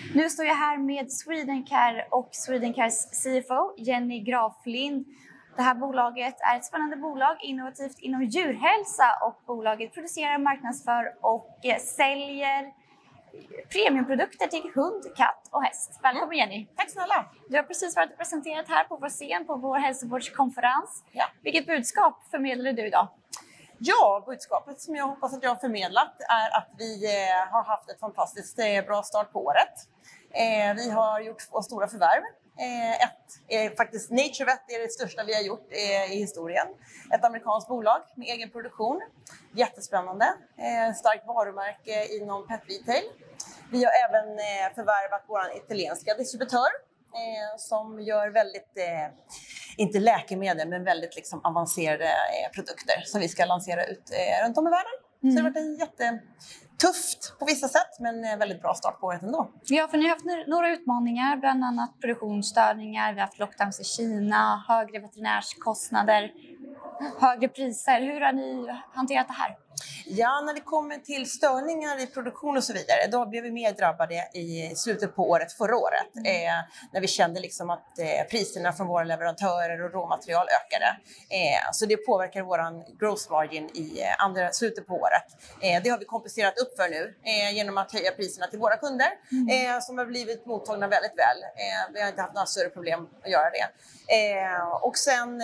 Nu står jag här med Swedencare och Swedencares CFO Jenny Graflind. Det här bolaget är ett spännande bolag, innovativt inom djurhälsa, och bolaget producerar, marknadsför och säljer premiumprodukter till hund, katt och häst. Välkommen Jenny! Tack snälla! Du har precis varit presenterat här på vår scen på vår hälsovårdskonferens. Ja. Vilket budskap förmedlar du idag? Ja, budskapet som jag hoppas att jag har förmedlat är att vi har haft ett fantastiskt bra start på året. Vi har gjort 2 stora förvärv. Ett är faktiskt NaturVet, är det största vi har gjort i historien. Ett amerikanskt bolag med egen produktion. Jättespännande. Starkt varumärke inom pet retail. Vi har även förvärvat vår italienska distributör som gör väldigt, inte läkemedel, men väldigt liksom avancerade produkter som vi ska lansera ut runt om i världen. Så det har varit en jättetufft på vissa sätt, men väldigt bra start på året ändå. Ja, för ni har haft några utmaningar, bland annat produktionsstörningar, vi har haft lockdowns i Kina, högre veterinärskostnader, högre priser. Hur har ni hanterat det här? Ja, när det kommer till störningar i produktion och så vidare, då blev vi mer drabbade i slutet på året förra året. När vi kände liksom att priserna från våra leverantörer och råmaterial ökade. Så det påverkar våran gross margin i slutet på året. Det har vi kompenserat upp för nu genom att höja priserna till våra kunder som har blivit mottagna väldigt väl. Vi har inte haft några större problem att göra det. Och sen,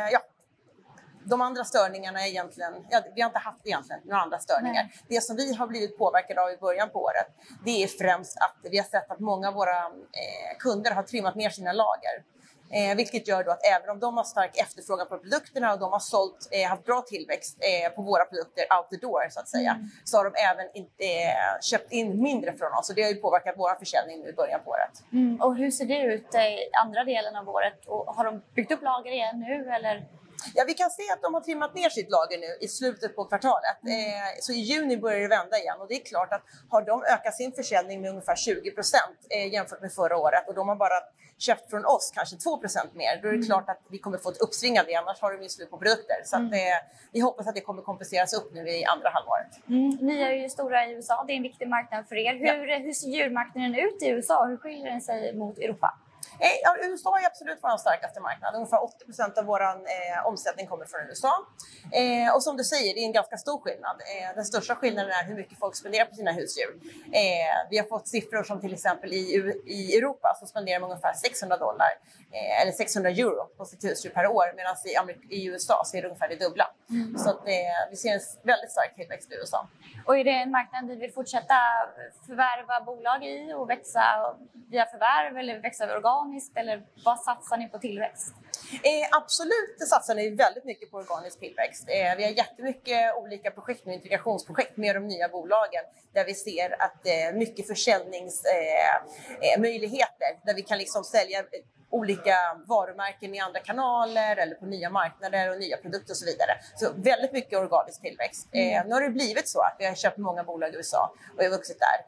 de andra störningarna är egentligen, vi har inte haft några andra störningar. Nej. Det som vi har blivit påverkade av i början på året, det är främst att vi har sett att många av våra kunder har trimmat ner sina lager. Vilket gör då att även om de har stark efterfrågan på produkterna och de har haft bra tillväxt på våra produkter out the door så att säga, så har de även inte köpt in mindre från oss. Och det har ju påverkat vår försäljning nu i början på året. Och hur ser det ut i andra delen av året? Och har de byggt upp lager igen nu eller? Ja, vi kan se att de har trimmat ner sitt lager nu i slutet på kvartalet. Så i juni börjar det vända igen. Och det är klart att har de ökat sin försäljning med ungefär 20% jämfört med förra året, och de har bara köpt från oss kanske 2% mer, då är det klart att vi kommer få ett uppsving av det, annars har de slut på produkter. Så att, vi hoppas att det kommer kompenseras upp nu i andra halvåret. Ni är ju stora i USA, det är en viktig marknad för er. Hur ser djurmarknaden ut i USA? Hur skiljer den sig mot Europa? Ja, USA är absolut vår starkaste marknad. Ungefär 80% av vår omsättning kommer från USA. Och som du säger, det är en ganska stor skillnad. Den största skillnaden är hur mycket folk spenderar på sina husdjur. Vi har fått siffror som till exempel i Europa så spenderar man ungefär $600 eller 600 euro på sitt husdjur per år, medan i USA så är det ungefär det dubbla. Så att, vi ser en väldigt stark tillväxt i USA. Och är det en marknad vi vill fortsätta förvärva bolag i och växa via förvärv eller växa organiskt, eller vad satsar ni på tillväxt? Absolut satsar ni väldigt mycket på organisk tillväxt. Vi har jättemycket olika projekt och integrationsprojekt med de nya bolagen där vi ser att mycket försäljningsmöjligheter där vi kan liksom sälja olika varumärken i andra kanaler eller på nya marknader och nya produkter och så vidare. Så väldigt mycket organisk tillväxt. Nu har det blivit så att vi har köpt många bolag i USA och har vuxit där.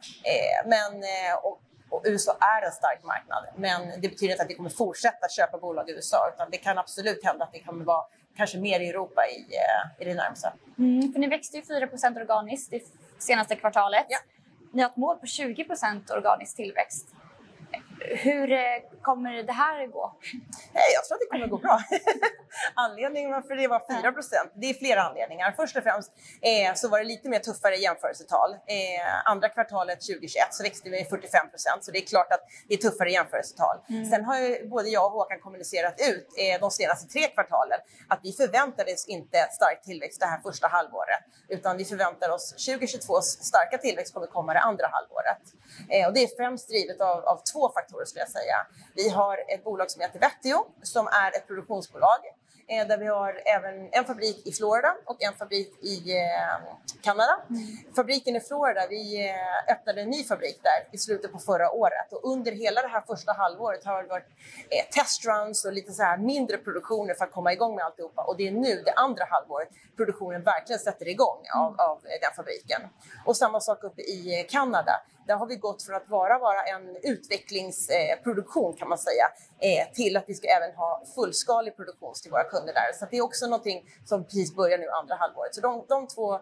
Och USA är en stark marknad, men det betyder inte att vi kommer fortsätta köpa bolag i USA, utan det kan absolut hända att det kommer vara kanske mer i Europa i det närmaste. För ni växte ju 4% organiskt i senaste kvartalet. Ja. Ni har ett mål på 20% organisk tillväxt. Hur kommer det här gå? Jag tror att det kommer gå bra. Anledningen varför det var 4%, det är flera anledningar. Först och främst så var det lite mer tuffare jämförelsetal. Andra kvartalet 2021 så växte vi 45%, så det är klart att det är tuffare jämförelsetal. Sen har ju både jag och Håkan kommunicerat ut de senaste 3 kvartalen att vi förväntades inte stark tillväxt det här första halvåret, utan vi förväntar oss 2022 starka tillväxt kommer komma det andra halvåret. Och det är främst drivet av 2 faktorer skulle jag säga. Vi har ett bolag som heter Vetio som är ett produktionsbolag där vi har även en fabrik i Florida och en fabrik i Kanada. Fabriken i Florida, vi öppnade en ny fabrik där i slutet på förra året, och under hela det här första halvåret har det varit testruns och lite så här mindre produktioner för att komma igång med alltihopa, och det är nu det andra halvåret produktionen verkligen sätter igång av den fabriken. Och samma sak uppe i Kanada. Där har vi gått från att vara en utvecklingsproduktion kan man säga till att vi ska även ha fullskalig produktion till våra kunder där. Så det är också någonting som precis börjar nu andra halvåret. Så de 2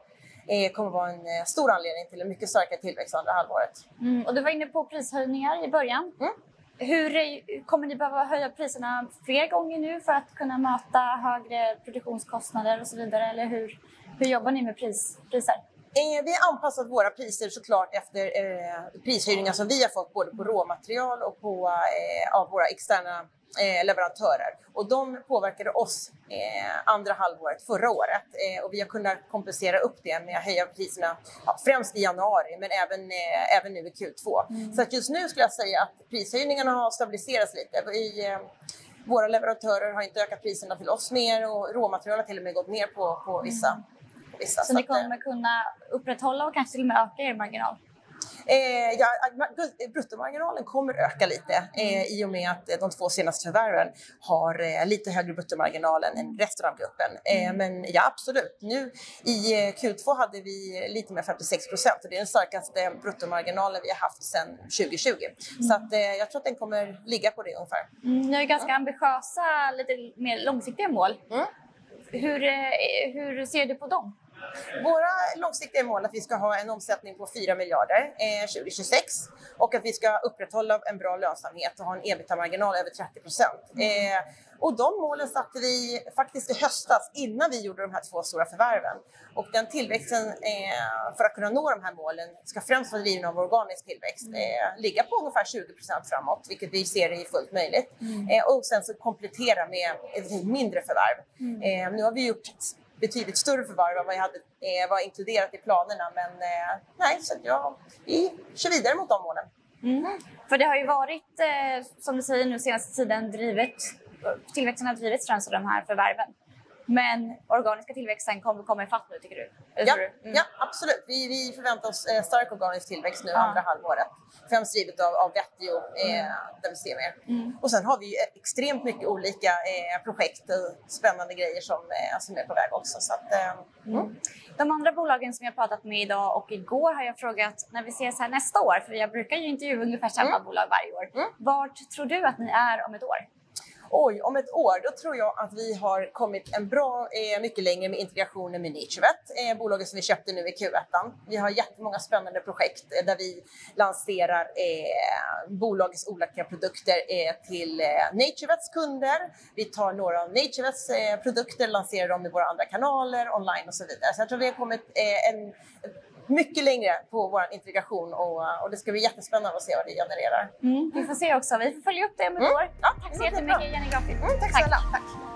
kommer vara en stor anledning till en mycket starkare tillväxt andra halvåret. Och du var inne på prishöjningar i början. Kommer ni behöva höja priserna fler gånger nu för att kunna möta högre produktionskostnader och så vidare? Eller hur jobbar ni med priser? Vi har anpassat våra priser såklart efter prishöjningar som vi har fått både på råmaterial och på av våra externa leverantörer. Och de påverkade oss andra halvåret förra året. Och vi har kunnat kompensera upp det med att höja priserna främst i januari men även nu i Q2. Så att just nu skulle jag säga att prishöjningarna har stabiliserats lite. Våra leverantörer har inte ökat priserna till oss mer och råmaterial har till och med gått ner på vissa. Så ni kommer kunna upprätthålla och kanske till och med öka er marginal? Bruttomarginalen kommer öka lite i och med att de 2 senaste förvärven har lite högre bruttomarginalen än resten av gruppen. Men ja, absolut. Nu i Q2 hade vi lite mer 56% och det är den starkaste bruttomarginalen vi har haft sedan 2020. Så att, jag tror att den kommer ligga på det ungefär. Ni har ju ganska ambitiösa, lite mer långsiktiga mål. Hur ser du på dem? Våra långsiktiga mål är att vi ska ha en omsättning på 4 miljarder 2026 och att vi ska upprätthålla en bra lönsamhet och ha en ebitda-marginal över 30%. Och de målen satte vi faktiskt i höstas innan vi gjorde de här 2 stora förvärven. Och den tillväxten för att kunna nå de här målen ska främst vara driven av organisk tillväxt. Ligga på ungefär 20% framåt, vilket vi ser är fullt möjligt. Och sen så komplettera med ett mindre förvärv. Nu har vi gjort betydligt större förvärv än vad jag hade var inkluderat i planerna. Men nej, så vi kör vidare mot de målen. För det har ju varit, som du säger nu senaste tiden, tillväxten har drivits främst av de här förvärven. Men organiska tillväxten kommer komma ifatt nu, tycker du? Ja, absolut. Vi förväntar oss stark organisk tillväxt nu andra halvåret. Främst drivet av Vetio, där vi ser mer. Och sen har vi ju extremt mycket olika projekt och spännande grejer som är på väg också. Så att, De andra bolagen som jag pratat med idag och igår har jag frågat när vi ses här nästa år, för jag brukar ju intervjua ungefär samma bolag varje år. Vart tror du att ni är om ett år? Oj, om ett år då tror jag att vi har kommit en bra, mycket längre med integrationen med NaturVet, bolaget som vi köpte nu i Q1. Vi har jättemånga spännande projekt där vi lanserar bolagets olika produkter till NaturVets kunder. Vi tar några av NaturVets produkter, lanserar dem i våra andra kanaler, online och så vidare. Så jag tror vi har kommit mycket längre på vår integration och det ska bli jättespännande att se vad det genererar. Vi får se också. Vi får följa upp det om ett år. Ja, tack så jättemycket, Jenny Graflind. Tack snälla. Tack.